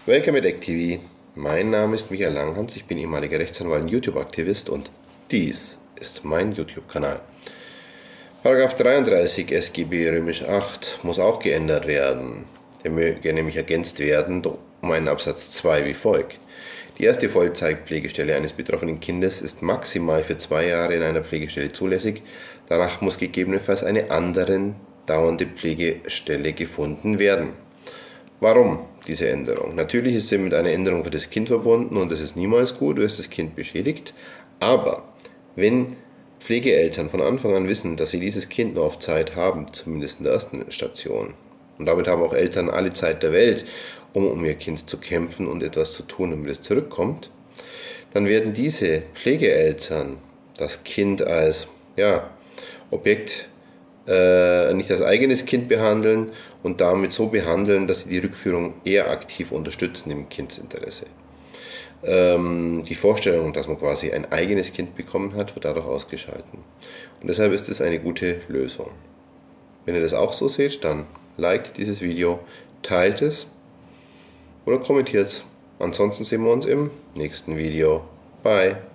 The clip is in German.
Welcome at ActTV. Mein Name ist Michael Langhans, ich bin ehemaliger Rechtsanwalt und YouTube-Aktivist und dies ist mein YouTube-Kanal. Paragraph 33 SGB römisch 8 muss auch geändert werden. Der möge nämlich ergänzt werden um einen Absatz 2 wie folgt. Die erste Vollzeitpflegestelle eines betroffenen Kindes ist maximal für 2 Jahre in einer Pflegestelle zulässig. Danach muss gegebenenfalls eine andere dauernde Pflegestelle gefunden werden. Warum diese Änderung? Natürlich ist sie mit einer Änderung für das Kind verbunden und das ist niemals gut, weil es das Kind beschädigt. Aber wenn Pflegeeltern von Anfang an wissen, dass sie dieses Kind nur auf Zeit haben, zumindest in der ersten Station, und damit haben auch Eltern alle Zeit der Welt, um ihr Kind zu kämpfen und etwas zu tun, damit es zurückkommt, dann werden diese Pflegeeltern das Kind als Objekt nicht als eigenes Kind behandeln und damit so behandeln, dass sie die Rückführung eher aktiv unterstützen im Kindsinteresse. Die Vorstellung, dass man quasi ein eigenes Kind bekommen hat, wird dadurch ausgeschaltet. Und deshalb ist es eine gute Lösung. Wenn ihr das auch so seht, dann liked dieses Video, teilt es oder kommentiert es. Ansonsten sehen wir uns im nächsten Video. Bye!